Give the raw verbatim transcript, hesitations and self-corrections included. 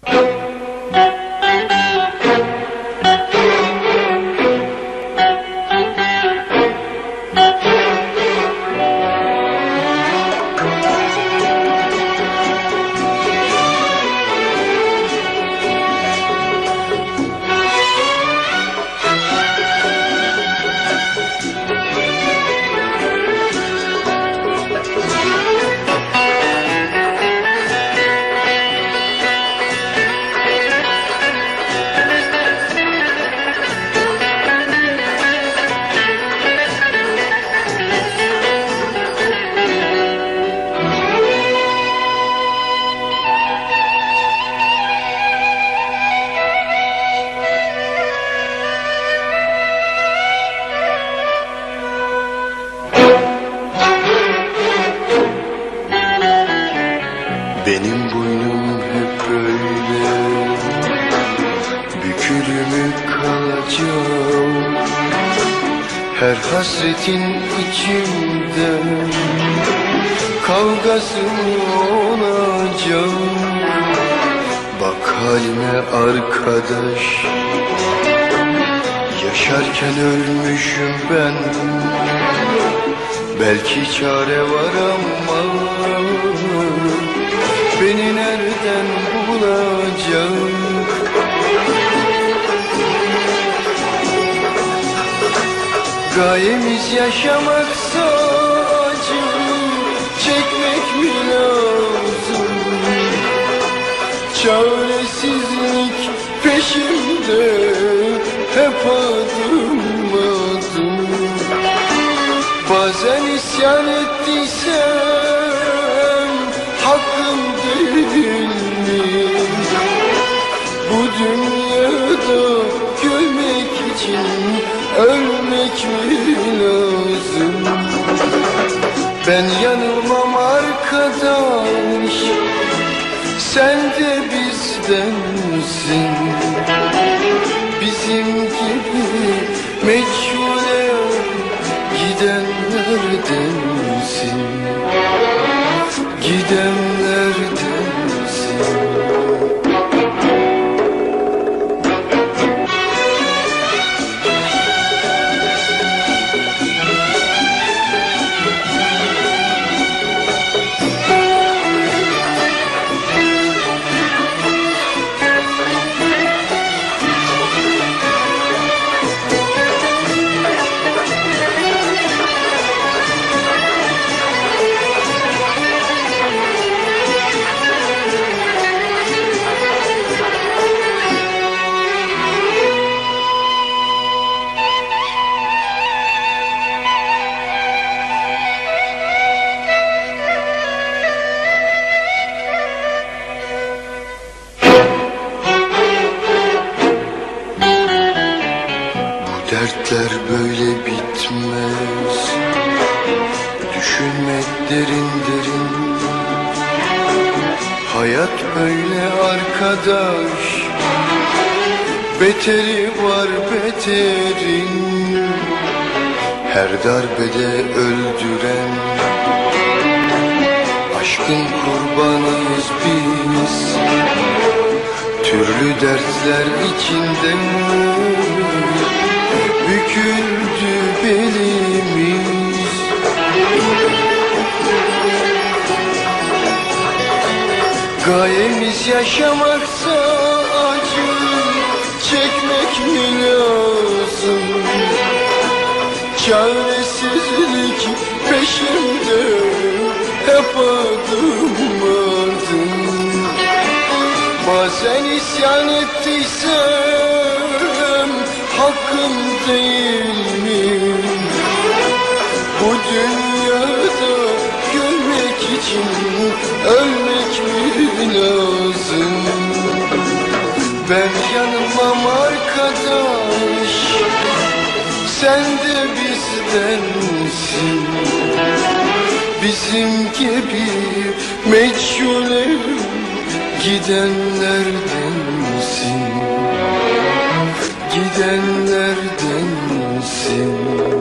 Benim boynum hep böyle bükülü mü kalacağım? Her hasretin içimde kavgası olacağım. Bak halime arkadaş, yaşarken ölmüşüm ben. Belki çare var ama beni nereden bulacağım? Gayemiz yaşamaksa acı çekmek mi lazım? Çaresizlik peşimde hep adım adım. Bazen isyan ettiysem hakkım değil mi? Bu dünyada gülmek için ölmek mi lazım? Ben yanılmam arkadaş, sen de bizdensin. Bizim gibi meçhule gidenlerdensin. Gidenlerdensin. Dertler böyle bitmez, düşünmek derin derin. Hayat böyle arkadaş, beteri var beterin. Her darbede öldüren, aşkın kurbanıyız biz. Türlü dertler içinde büküldü belimiz. Gayemiz yaşamaksa acı çekmek mi lazım? Çaresizlik peşimde hep adım adım. Bazen isyan ettiysem hakkım değil mi? Bu dünyada gülmek için ölmek mi lazım? Ben yanılmam arkadaş, sen de bizdensin. Bizim gibi meçhule gidenlerdensin. Gidenlerdensin.